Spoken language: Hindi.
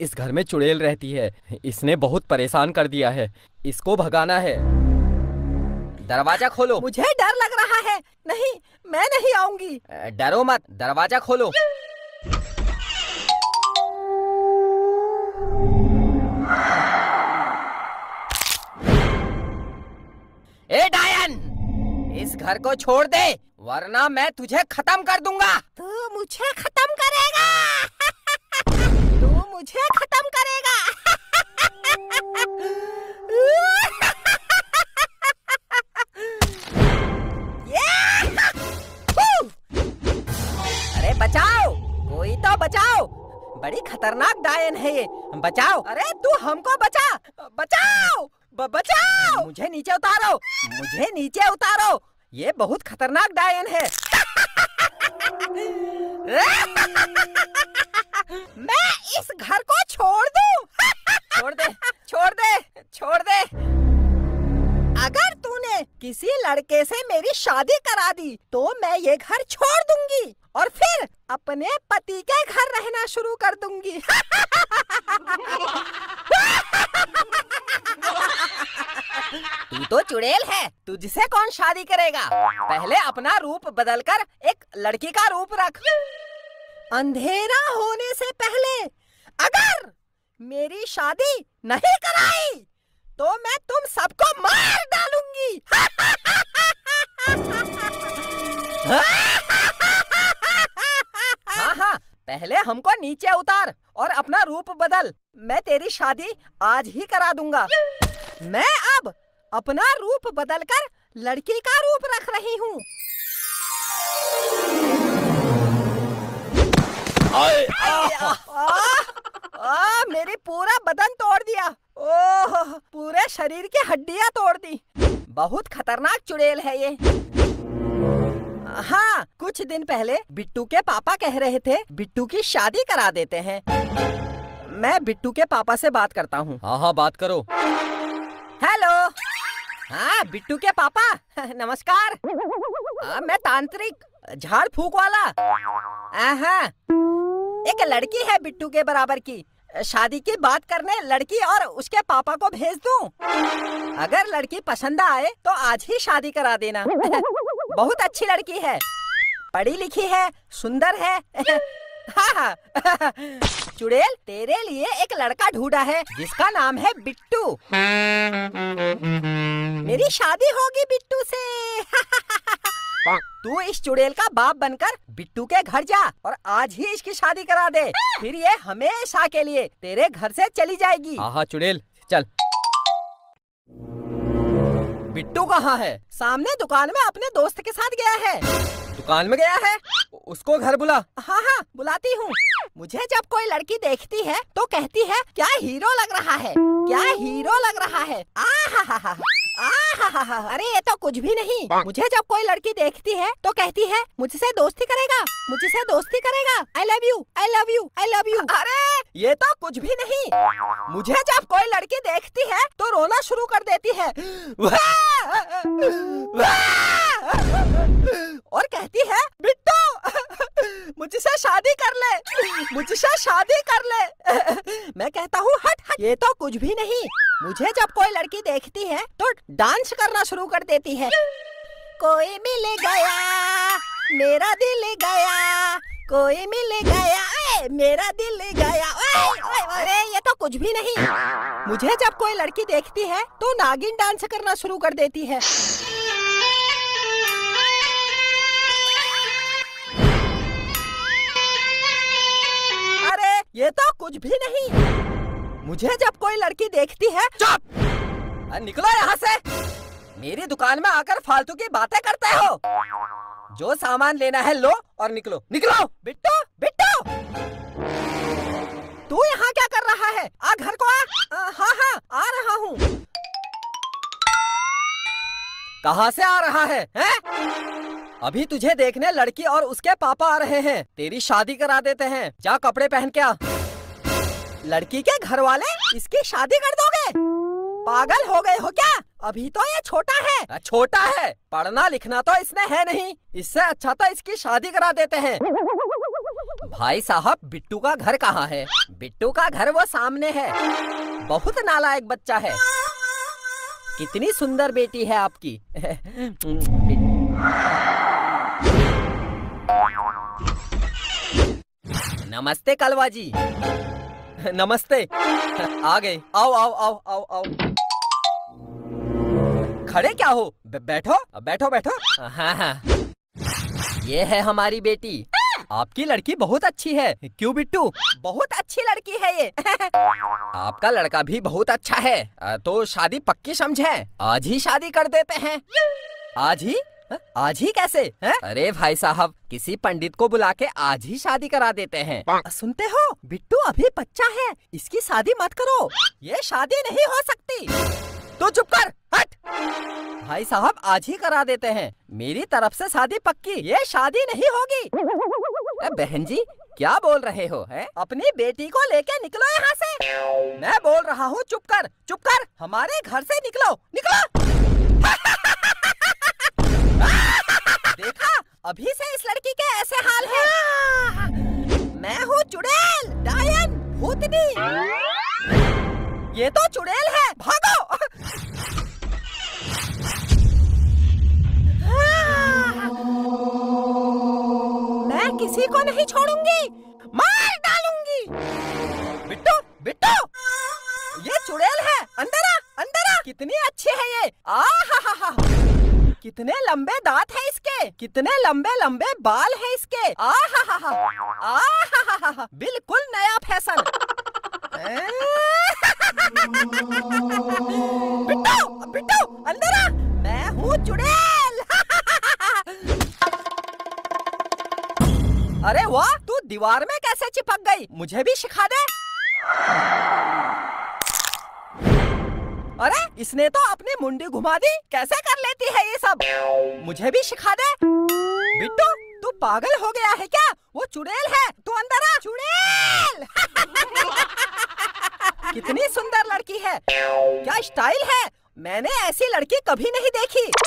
इस घर में चुड़ैल रहती है। इसने बहुत परेशान कर दिया है। इसको भगाना है। दरवाजा खोलो। मुझे डर लग रहा है। नहीं, मैं नहीं आऊंगी। डरो मत, दरवाजा खोलो। ए डायन, इस घर को छोड़ दे वरना मैं तुझे खत्म कर दूंगा। तू मुझे खत्म करेगा। तू मुझे खत्म करेगा। अरे बचाओ, कोई तो बचाओ। बड़ी खतरनाक डायन है ये। बचाओ। अरे तू हमको बचा। बचाओ, बचाओ। मुझे नीचे उतारो, मुझे नीचे उतारो। ये बहुत खतरनाक डायन है। मैं इस घर को छोड़ दूं? छोड़ दे, छोड़ दे, छोड़ दे। अगर तूने किसी लड़के से मेरी शादी करा दी तो मैं ये घर छोड़ दूंगी और फिर अपने पति के घर रहना शुरू कर दूंगी। तू तो चुड़ैल है, तुझसे कौन शादी करेगा? पहले अपना रूप बदलकर एक लड़की का रूप रख। अंधेरा होने से पहले अगर मेरी शादी नहीं कराई तो मैं तुम सबको मार डालूंगी। हाँ हाँ, पहले हमको नीचे उतार और अपना रूप बदल। मैं तेरी शादी आज ही करा दूंगा। मैं अब अपना रूप बदलकर लड़की का रूप रख रही हूँ। मेरी पूरा बदन तोड़ दिया। ओह, पूरे शरीर की हड्डियाँ तोड़ दी। बहुत खतरनाक चुड़ैल है ये। हाँ, कुछ दिन पहले बिट्टू के पापा कह रहे थे बिट्टू की शादी करा देते हैं। मैं बिट्टू के पापा से बात करता हूँ। हाँ हाँ, बात करो। हेलो। हाँ, बिट्टू के पापा नमस्कार। मैं तांत्रिक, झाड़ फूक वाला। हाँ, एक लड़की है बिट्टू के बराबर की। शादी की बात करने लड़की और उसके पापा को भेज दूं? अगर लड़की पसंद आए तो आज ही शादी करा देना। बहुत अच्छी लड़की है, पढ़ी लिखी है, सुंदर है। हाँ, चुड़ैल, तेरे लिए एक लड़का ढूंढा है जिसका नाम है बिट्टू। मेरी शादी होगी बिट्टू से। तू इस चुड़ैल का बाप बनकर बिट्टू के घर जा और आज ही इसकी शादी करा दे। फिर ये हमेशा के लिए तेरे घर से चली जाएगी। हाँ हाँ चुड़ैल, चल। बिट्टू कहाँ है? सामने दुकान में अपने दोस्त के साथ गया है। दुकान में गया है? उसको घर बुला। हाँ हाँ, बुलाती हूँ। मुझे जब कोई लड़की देखती है तो कहती है क्या हीरो लग रहा है, क्या हीरो लग रहा है। अरे ये तो कुछ भी नहीं। मुझे जब कोई लड़की देखती है तो कहती है मुझसे दोस्ती करेगा, मुझसे दोस्ती करेगा। I love you, I love you, I love you. अरे ये तो कुछ भी नहीं। मुझे जब कोई लड़की देखती है तो रोना शुरू कर देती है और कहती है बिट्टू मुझसे शादी कर ले, मुझसे शादी कर ले। मैं कहता हूँ हट हट, ये तो कुछ भी नहीं। मुझे जब कोई लड़की देखती है तो डांस करना शुरू कर देती है। कोई मिल गया मेरा दिल गया, कोई मिल गया मेरा दिल गया। अरे ये तो कुछ भी नहीं। मुझे जब कोई लड़की देखती है तो नागिन डांस करना शुरू कर देती है। अरे ये तो कुछ भी नहीं। मुझे जब कोई लड़की देखती है। चुप! निकलो यहाँ से। मेरी दुकान में आकर फालतू की बातें करते हो। जो सामान लेना है लो और निकलो, निकलो। बिट्टू, बिट्टू, तू यहाँ क्या कर रहा है? आ घर को आ। हाँ हाँ, आ रहा हूँ। कहाँ से आ रहा है, हैं? अभी तुझे देखने लड़की और उसके पापा आ रहे हैं। तेरी शादी करा देते हैं। जा कपड़े पहन के आ। लड़की के घर वाले इसकी शादी कर दोगे? पागल हो गए हो क्या? अभी तो ये छोटा है। छोटा है? पढ़ना लिखना तो इसने है नहीं। इससे अच्छा तो इसकी शादी करा देते हैं। भाई साहब, बिट्टू का घर कहाँ है? बिट्टू का घर वो सामने है। बहुत नालायक बच्चा है। कितनी सुंदर बेटी है आपकी। नमस्ते कलवा जी। नमस्ते। आ गए। आओ आओ आओ आओ आओ। खड़े क्या हो? बैठो बैठो बैठो। हाँ हाँ, ये है हमारी बेटी। आपकी लड़की बहुत अच्छी है। क्यों बिट्टू? बहुत अच्छी लड़की है ये। आपका लड़का भी बहुत अच्छा है। तो शादी पक्की समझे? आज ही शादी कर देते हैं। आज ही? आज ही कैसे है? अरे भाई साहब, किसी पंडित को बुला के आज ही शादी करा देते हैं। सुनते हो, बिट्टू अभी बच्चा है, इसकी शादी मत करो। ये शादी नहीं हो सकती। तो चुप कर, हट। भाई साहब, आज ही करा देते हैं। मेरी तरफ से शादी पक्की। ये शादी नहीं होगी। बहन जी, क्या बोल रहे हो? है? अपनी बेटी को लेके निकलो यहाँ से। मैं बोल रहा हूँ, चुप कर, चुप कर। हमारे घर से निकलो, निकलो। देखा, अभी से इस लड़की के ऐसे हाल हैं। मैं हूँ चुड़ैल, डायन, भूतनी। ये तो चुड़ैल है, भागो। मैं किसी को नहीं छोड़ूंगी, मार डालूंगी। बिट्टू, बिट्टू, ये चुड़ैल है। अंदर आ, अंदर आ। कितनी अच्छी है ये। आहा, कितने लंबे दांत है इसके, कितने लंबे लंबे बाल है इसके। आहा, बिल्कुल नया फैशन। बिट्टू, बिट्टू, अंदर आ। मैं हूँ चुड़ैल। अरे वाह, तू दीवार में कैसे चिपक गई? मुझे भी सिखा दे। अरे, इसने तो अपनी मुंडी घुमा दी। कैसे कर लेती है ये सब? मुझे भी सिखा दे। बिट्टू, तू पागल हो गया है क्या? वो चुड़ैल है, तू अंदर आ। चुड़ैल। कितनी सुंदर लड़की है, क्या स्टाइल है। मैंने ऐसी लड़की कभी नहीं देखी।